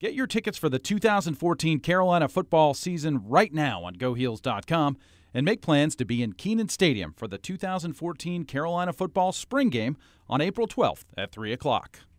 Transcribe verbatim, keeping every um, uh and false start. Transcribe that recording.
Get your tickets for the two thousand fourteen Carolina football season right now on go heels dot com and make plans to be in Kenan Stadium for the two thousand fourteen Carolina football spring game on April twelfth at three o'clock.